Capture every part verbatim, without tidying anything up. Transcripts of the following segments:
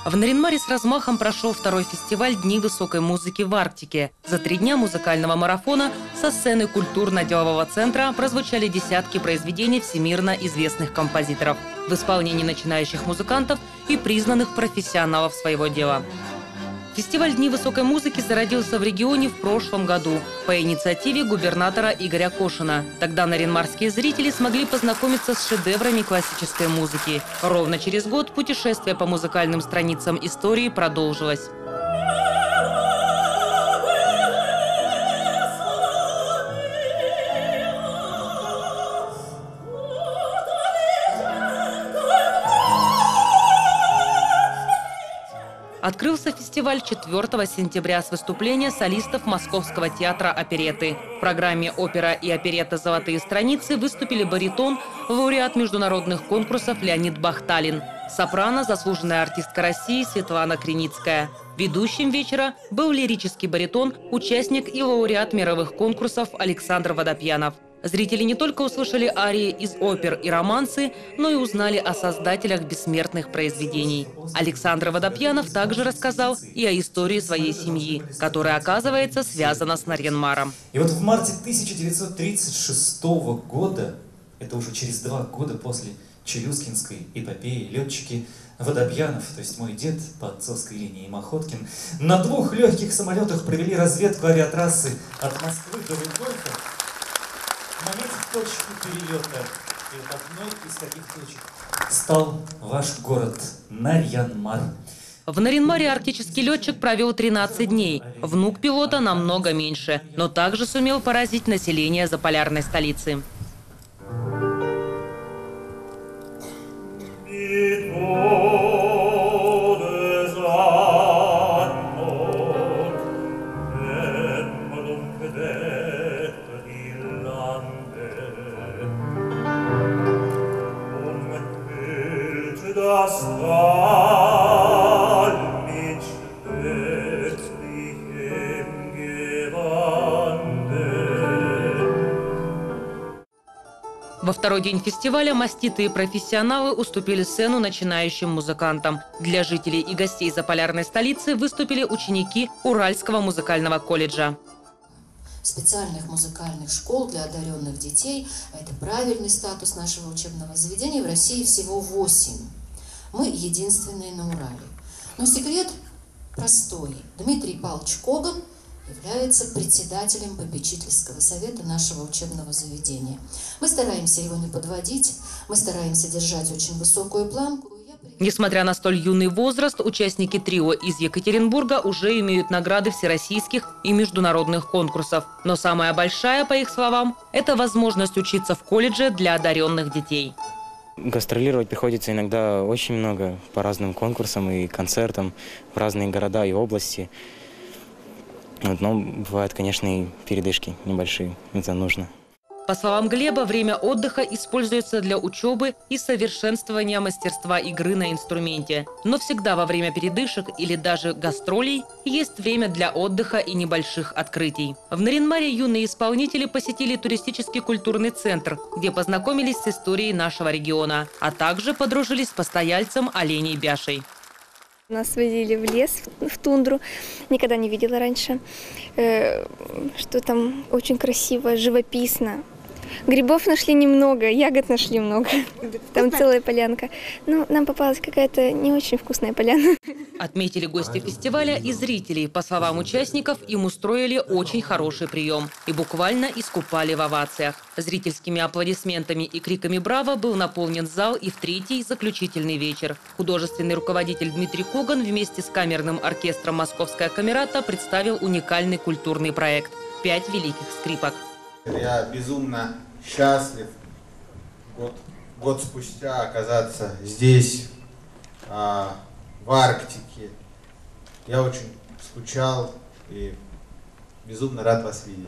В Нарьян-Маре с размахом прошел второй фестиваль «Дни высокой музыки в Арктике». За три дня музыкального марафона со сцены культурно-делового центра прозвучали десятки произведений всемирно известных композиторов в исполнении начинающих музыкантов и признанных профессионалов своего дела. Фестиваль «Дни высокой музыки» зародился в регионе в прошлом году по инициативе губернатора Игоря Кошина. Тогда нарьян-марские зрители смогли познакомиться с шедеврами классической музыки. Ровно через год путешествие по музыкальным страницам истории продолжилось. Открылся фестиваль четвёртого сентября с выступления солистов Московского театра оперетты. В программе «Опера и оперетта. Золотые страницы» выступили баритон, лауреат международных конкурсов Леонид Бахталин, сопрано, заслуженная артистка России Светлана Криницкая. Ведущим вечера был лирический баритон, участник и лауреат мировых конкурсов Александр Водопьянов. Зрители не только услышали арии из опер и романсы, но и узнали о создателях бессмертных произведений. Александр Водопьянов также рассказал и о истории своей семьи, которая, оказывается, связана с Нарьян-Маром. И вот в марте тысяча девятьсот тридцать шестого года, это уже через два года после Челюскинской эпопеи, летчики Водопьянов, то есть мой дед по отцовской линии Махоткин, на двух легких самолетах провели разведку авиатрассы от Москвы до Вильгольфа. В моменте точки перелета, и вот одной из таких точек стал ваш город Нарьян-Мар. В Нарьян-Маре арктический летчик провел тринадцать дней. Внук пилота намного меньше, но также сумел поразить население заполярной столицы. Во второй день фестиваля маститые профессионалы уступили сцену начинающим музыкантам. Для жителей и гостей заполярной столицы выступили ученики Уральского музыкального колледжа. Специальных музыкальных школ для одаренных детей, это правильный статус нашего учебного заведения, в России всего восемь. Мы единственные на Урале. Но секрет простой. Дмитрий Павлович Коган является председателем попечительского совета нашего учебного заведения. Мы стараемся его не подводить, мы стараемся держать очень высокую планку. Несмотря на столь юный возраст, участники трио из Екатеринбурга уже имеют награды всероссийских и международных конкурсов. Но самая большая, по их словам, это возможность учиться в колледже для одаренных детей. Гастролировать приходится иногда очень много по разным конкурсам и концертам в разные города и области. Вот, но бывают, конечно, и передышки небольшие, это нужно. По словам Глеба, время отдыха используется для учебы и совершенствования мастерства игры на инструменте. Но всегда во время передышек или даже гастролей есть время для отдыха и небольших открытий. В Нарьян-Маре юные исполнители посетили туристический культурный центр, где познакомились с историей нашего региона, а также подружились с постояльцем Оленей Бяшей. Нас водили в лес, в тундру, никогда не видела раньше, что там очень красиво, живописно. Грибов нашли немного, ягод нашли много, там целая полянка. Но нам попалась какая-то не очень вкусная поляна. Отметили гости фестиваля и зрители. По словам участников, им устроили очень хороший прием и буквально искупали в овациях. Зрительскими аплодисментами и криками «Браво!» был наполнен зал и в третий заключительный вечер. Художественный руководитель Дмитрий Коган вместе с камерным оркестром «Московская камерата» представил уникальный культурный проект «Пять великих скрипок». Я безумно счастлив год, год спустя оказаться здесь, а, в Арктике. Я очень скучал и безумно рад вас видеть.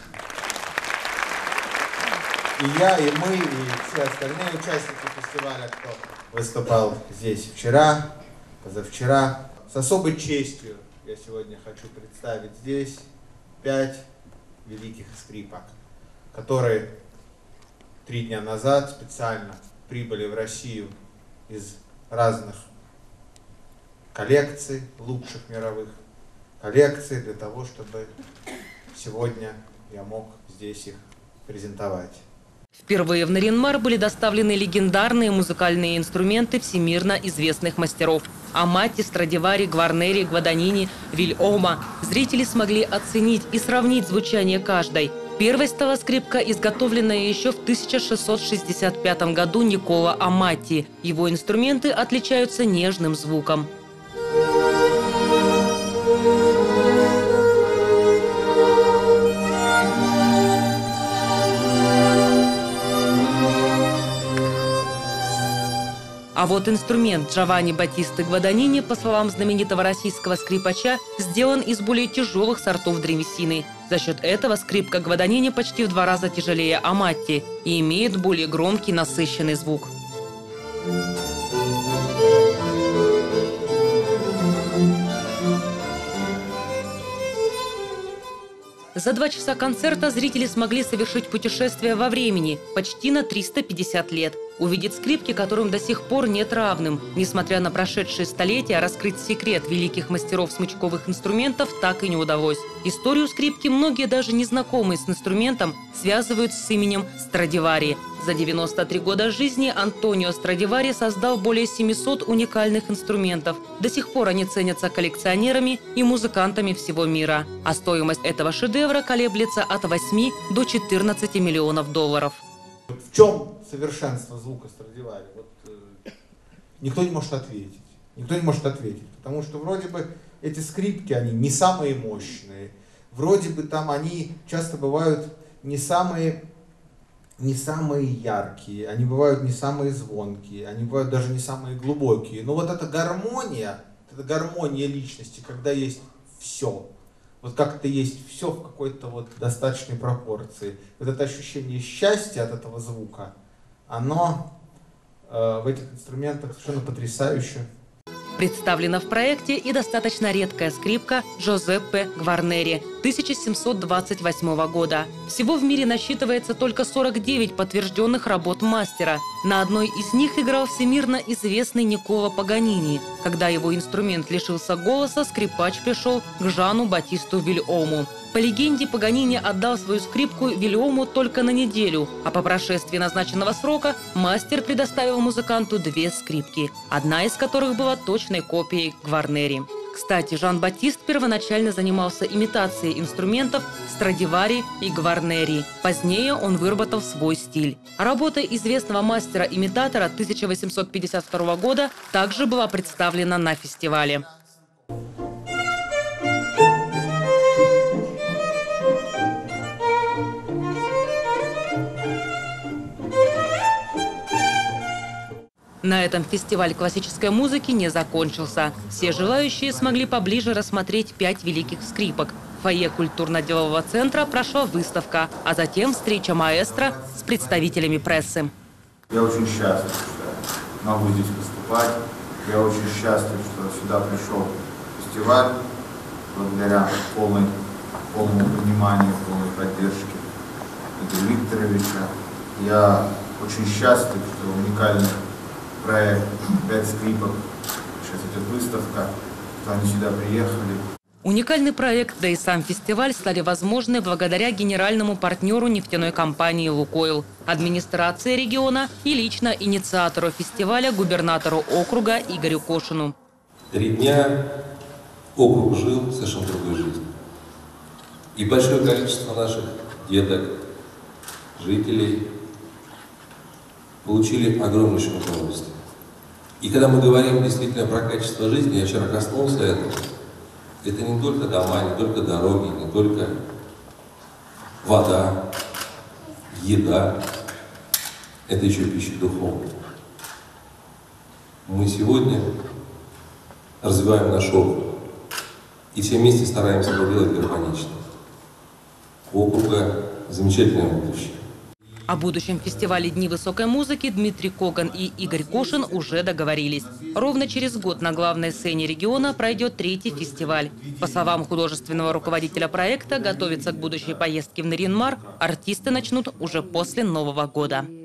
И я, и мы, и все остальные участники фестиваля, кто выступал здесь вчера, позавчера. С особой честью я сегодня хочу представить здесь пять великих скрипок, которые три дня назад специально прибыли в Россию из разных коллекций лучших мировых, коллекций для того, чтобы сегодня я мог здесь их презентовать. Впервые в Нарьян-Мар были доставлены легендарные музыкальные инструменты всемирно известных мастеров. Амати, Страдивари, Гварнери, Гваданини, Вильома. Зрители смогли оценить и сравнить звучание каждой. Первой стала скрипка, изготовленная еще в тысяча шестьсот шестьдесят пятом году Никколо Амати. Его инструменты отличаются нежным звуком. А вот инструмент Джованни Баттисты Гваданини, по словам знаменитого российского скрипача, сделан из более тяжелых сортов древесины. За счет этого скрипка Гваданини почти в два раза тяжелее Амати и имеет более громкий насыщенный звук. За два часа концерта зрители смогли совершить путешествие во времени почти на триста пятьдесят лет. Увидеть скрипки, которым до сих пор нет равным. Несмотря на прошедшие столетия, раскрыть секрет великих мастеров смычковых инструментов так и не удалось. Историю скрипки многие, даже незнакомые с инструментом, связывают с именем Страдивари. За девяносто три года жизни Антонио Страдивари создал более семисот уникальных инструментов. До сих пор они ценятся коллекционерами и музыкантами всего мира. А стоимость этого шедевра колеблется от восьми до четырнадцати миллионов долларов. В чем совершенство звука Страдивари? Вот, э, никто не может ответить. Никто не может ответить. Потому что вроде бы эти скрипки, они не самые мощные. Вроде бы там они часто бывают не самые, не самые яркие. Они бывают не самые звонкие. Они бывают даже не самые глубокие. Но вот эта гармония, эта гармония личности, когда есть все. Вот как-то есть все в какой-то вот достаточной пропорции. Вот это ощущение счастья от этого звука, оно э, в этих инструментах совершенно потрясающе. Представлена в проекте и достаточно редкая скрипка Джозеппе Гварнери тысяча семьсот двадцать восьмого года. Всего в мире насчитывается только сорок девять подтвержденных работ мастера. На одной из них играл всемирно известный Никколо Паганини. Когда его инструмент лишился голоса, скрипач пришел к Жану Баттисту Вильому. По легенде, Паганини отдал свою скрипку Вильому только на неделю, а по прошествии назначенного срока мастер предоставил музыканту две скрипки, одна из которых была точной копией Гварнери. Кстати, Жан-Баттист первоначально занимался имитацией инструментов Страдивари и Гварнери. Позднее он выработал свой стиль. Работа известного мастера-имитатора тысяча восемьсот пятьдесят второго года также была представлена на фестивале. На этом фестиваль классической музыки не закончился. Все желающие смогли поближе рассмотреть пять великих скрипок. В фойе культурно-делового центра прошла выставка, а затем встреча маэстро с представителями прессы. Я очень счастлив, что могу здесь выступать. Я очень счастлив, что сюда пришел фестиваль благодаря полной, полному пониманию, полной поддержке Игоря Викторовича. Я очень счастлив, что уникальный проект «Пять скрипок», сейчас идет выставка, что они сюда приехали. Уникальный проект, да и сам фестиваль стали возможны благодаря генеральному партнеру нефтяной компании «Лукойл», администрации региона и лично инициатору фестиваля, губернатору округа Игорю Кошину. Три дня округ жил совершенно другой жизнью. И большое количество наших деток, жителей получили огромнейшее удовольствие. И когда мы говорим действительно про качество жизни, я вчера коснулся этого, это не только дома, не только дороги, не только вода, еда, это еще пища духовная. Мы сегодня развиваем наш округ и все вместе стараемся это делать гармонично. У округа замечательное будущее. О будущем фестивале «Дни высокой музыки» Дмитрий Коган и Игорь Кошин уже договорились. Ровно через год на главной сцене региона пройдет третий фестиваль. По словам художественного руководителя проекта, готовиться к будущей поездке в Нарьян-Мар артисты начнут уже после Нового года.